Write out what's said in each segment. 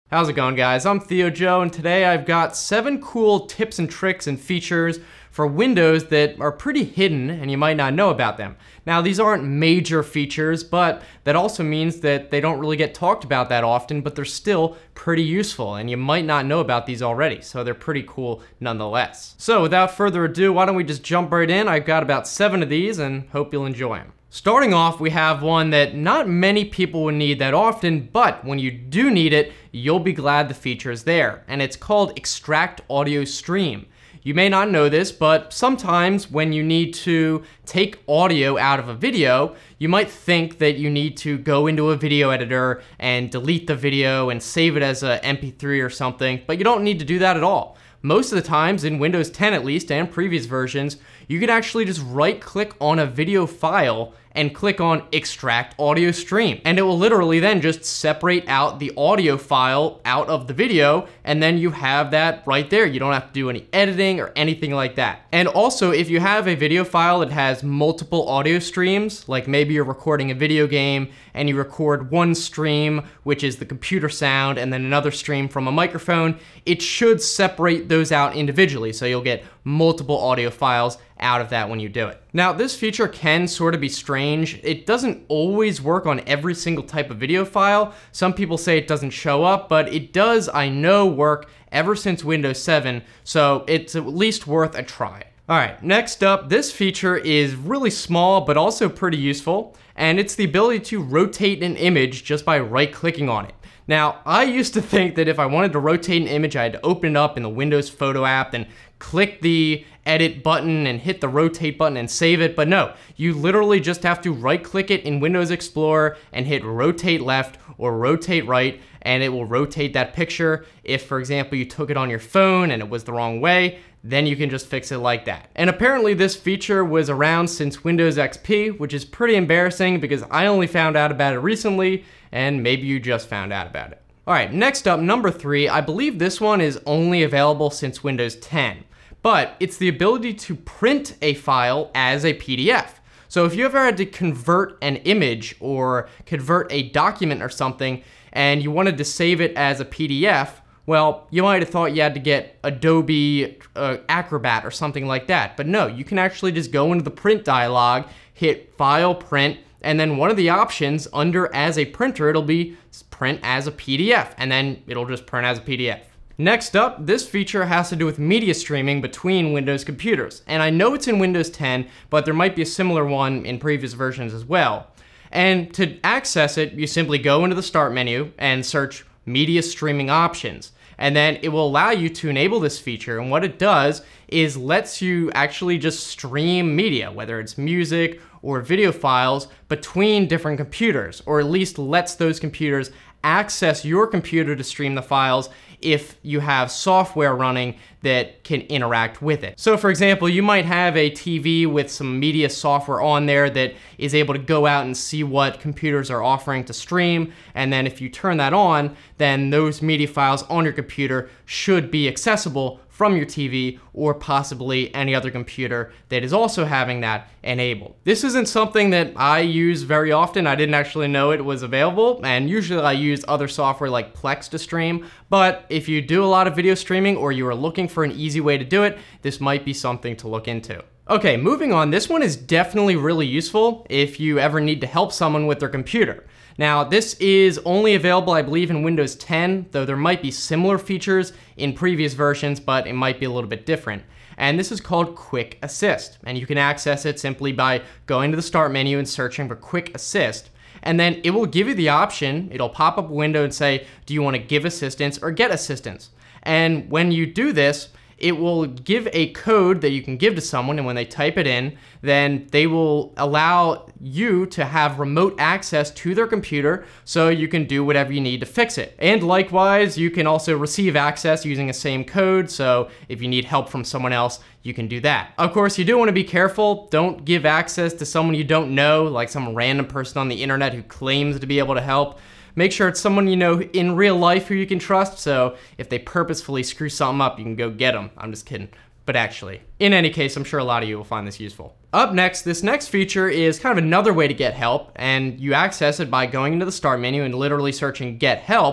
How's it going, guys? I'm Theo Joe, and today I've got 7 cool tips and tricks and features for Windows that are pretty hidden and you might not know about them. Now, these aren't major features, but that also means that they don't really get talked about that often, but they're still pretty useful, and you might not know about these already, so they're pretty cool nonetheless. So without further ado, why don't we just jump right in? I've got about 7 of these and hope you'll enjoy them. Starting off, we have one that not many people would need that often, but when you do need it, you'll be glad the feature is there, and it's called Extract Audio Stream. You may not know this, but sometimes when you need to take audio out of a video, you might think that you need to go into a video editor and delete the video and save it as a MP3 or something, but you don't need to do that at all. Most of the times, in Windows 10 at least, and previous versions, you can actually just right-click on a video file and click on Extract Audio Stream. And it will literally then just separate out the audio file out of the video, and then you have that right there. You don't have to do any editing or anything like that. And also, if you have a video file that has multiple audio streams, like maybe you're recording a video game and you record one stream, which is the computer sound, and then another stream from a microphone, it should separate those out individually, so you'll get multiple audio files out of that when you do it. Now, this feature can sort of be strange. It doesn't always work on every single type of video file. Some people say it doesn't show up, but it does, I know, work ever since Windows 7, so it's at least worth a try. Alright, next up, this feature is really small, but also pretty useful, and it's the ability to rotate an image just by right-clicking on it. Now, I used to think that if I wanted to rotate an image, I had to open it up in the Windows Photo app and click the edit button and hit the rotate button and save it, but no, you literally just have to right-click it in Windows Explorer and hit rotate left or rotate right, and it will rotate that picture. If, for example, you took it on your phone and it was the wrong way, then you can just fix it like that. And apparently this feature was around since Windows XP, which is pretty embarrassing because I only found out about it recently, and maybe you just found out about it. Alright, next up, number 3, I believe this one is only available since Windows 10, but it's the ability to print a file as a PDF. So if you ever had to convert an image or convert a document or something, and you wanted to save it as a PDF, well, you might have thought you had to get Adobe Acrobat or something like that, but no, you can actually just go into the print dialog, hit File, Print, and then one of the options under as a printer, it'll be print as a PDF, and then it'll just print as a PDF. Next up, this feature has to do with media streaming between Windows computers, and I know it's in Windows 10, but there might be a similar one in previous versions as well. And to access it, you simply go into the Start menu and search Media Streaming Options. And then it will allow you to enable this feature, and what it does is lets you actually just stream media, whether it's music or video files, between different computers, or at least lets those computers access your computer to stream the files if you have software running that can interact with it. So for example, you might have a TV with some media software on there that is able to go out and see what computers are offering to stream, and then if you turn that on, then those media files on your computer should be accessible from your TV or possibly any other computer that is also having that enabled. This isn't something that I use very often. I didn't actually know it was available, and usually I use other software like Plex to stream, but if you do a lot of video streaming or you are looking for an easy way to do it, this might be something to look into. Okay, moving on, this one is definitely really useful if you ever need to help someone with their computer. Now, this is only available, I believe, in Windows 10, though there might be similar features in previous versions, but it might be a little bit different. And this is called Quick Assist, and you can access it simply by going to the Start menu and searching for Quick Assist. And then it will give you the option, it'll pop up a window and say, do you want to give assistance or get assistance? And when you do this, it will give a code that you can give to someone, and when they type it in, then they will allow you to have remote access to their computer so you can do whatever you need to fix it. And likewise, you can also receive access using the same code, so if you need help from someone else, you can do that. Of course, you do want to be careful. Don't give access to someone you don't know, like some random person on the internet who claims to be able to help. Make sure it's someone you know in real life who you can trust, so if they purposefully screw something up, you can go get them. I'm just kidding. But actually, in any case, I'm sure a lot of you will find this useful. Up next, this next feature is kind of another way to get help, and you access it by going into the Start menu and literally searching Get Help,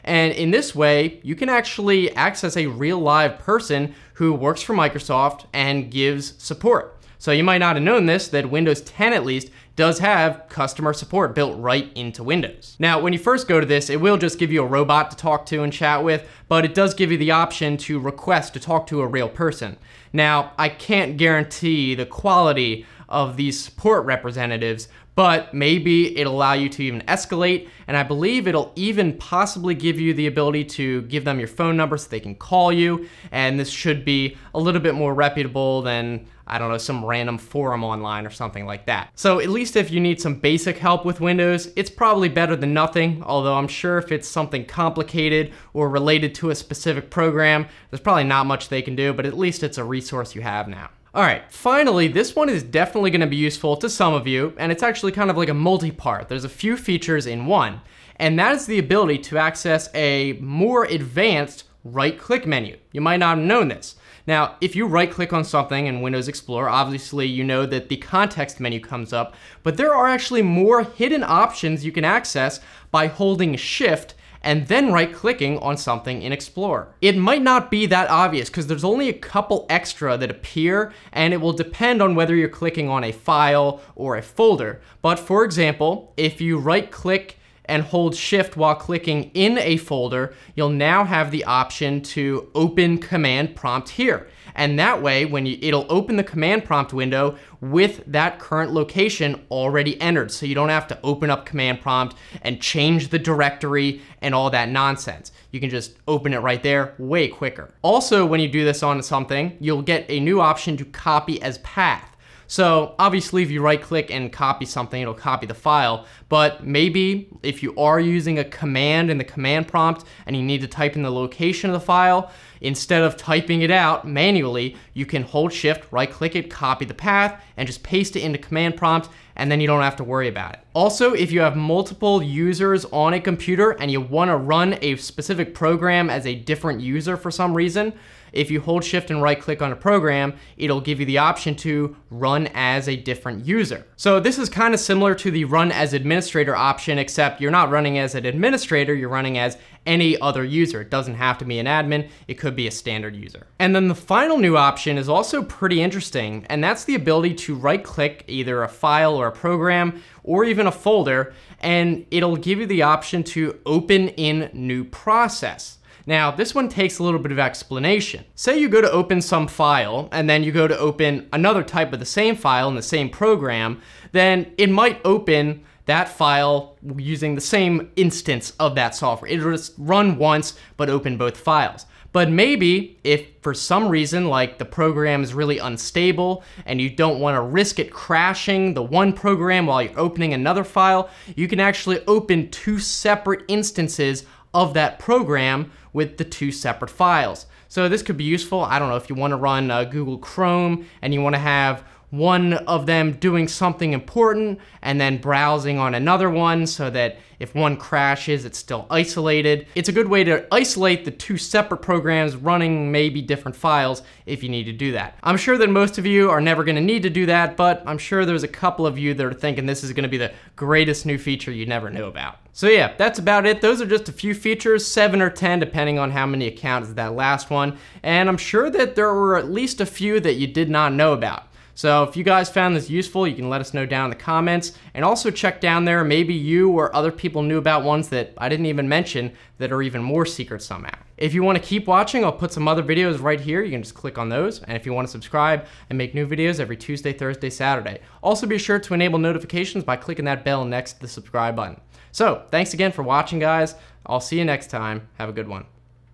And in this way, you can actually access a real live person who works for Microsoft and gives support. So you might not have known this, that Windows 10 at least does have customer support built right into Windows. Now, when you first go to this, it will just give you a robot to talk to and chat with, but it does give you the option to request to talk to a real person. Now, I can't guarantee the quality of these support representatives, but maybe it'll allow you to even escalate, and I believe it'll even possibly give you the ability to give them your phone number so they can call you, and this should be a little bit more reputable than, I don't know, some random forum online or something like that. So at least if you need some basic help with Windows, it's probably better than nothing, although I'm sure if it's something complicated or related to a specific program, there's probably not much they can do, but at least it's a resource you have now. Alright, finally, this one is definitely going to be useful to some of you, and it's actually kind of like a multi-part. There's a few features in one, and that is the ability to access a more advanced right-click menu. You might not have known this. Now, if you right-click on something in Windows Explorer, obviously you know that the context menu comes up, but there are actually more hidden options you can access by holding Shift and then right-clicking on something in Explorer. It might not be that obvious because there's only a couple extra that appear, and it will depend on whether you're clicking on a file or a folder. But for example, if you right-click and hold Shift while clicking in a folder, you'll now have the option to open command prompt here. And that way, it'll open the command prompt window with that current location already entered. So you don't have to open up command prompt and change the directory and all that nonsense. You can just open it right there way quicker. Also, when you do this on something, you'll get a new option to copy as path. So obviously if you right click and copy something, it'll copy the file, but maybe if you are using a command in the command prompt and you need to type in the location of the file, instead of typing it out manually, you can hold Shift, right click it, copy the path, and just paste it into command prompt, and then you don't have to worry about it. Also, if you have multiple users on a computer and you want to run a specific program as a different user for some reason, if you hold Shift and right click on a program, it'll give you the option to run as a different user. So this is kind of similar to the run as administrator option, except you're not running as an administrator, you're running as any other user. It doesn't have to be an admin, it could be a standard user. And then the final new option is also pretty interesting, and that's the ability to right click either a file or a program or even a folder, and it'll give you the option to open in new process. Now, this one takes a little bit of explanation. Say you go to open some file, and then you go to open another type of the same file in the same program, then it might open that file using the same instance of that software. It'll just run once, but open both files. But maybe if for some reason, like the program is really unstable and you don't want to risk it crashing the one program while you're opening another file, you can actually open two separate instances of that program with the two separate files. So this could be useful. I don't know if you want to run Google Chrome and you want to have one of them doing something important and then browsing on another one so that if one crashes, it's still isolated. It's a good way to isolate the two separate programs running maybe different files if you need to do that. I'm sure that most of you are never gonna need to do that, but I'm sure there's a couple of you that are thinking this is gonna be the greatest new feature you never knew about. So yeah, that's about it. Those are just a few features, 7 or 10, depending on how many accounts that last one. And I'm sure that there were at least a few that you did not know about. So if you guys found this useful, you can let us know down in the comments, and also check down there, maybe you or other people knew about ones that I didn't even mention that are even more secret somehow. If you want to keep watching, I'll put some other videos right here. You can just click on those. And if you want to subscribe, I make new videos every Tuesday, Thursday, Saturday. Also be sure to enable notifications by clicking that bell next to the subscribe button. So thanks again for watching, guys. I'll see you next time. Have a good one.